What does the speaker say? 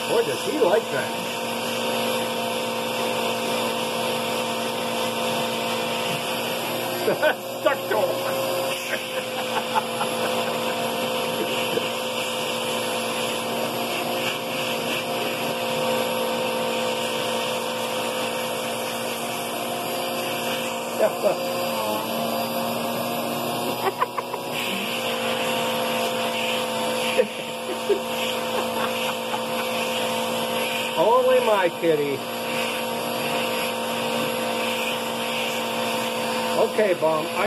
Boy, does he like that. Stuck to him. Only my kitty. Okay, Bum.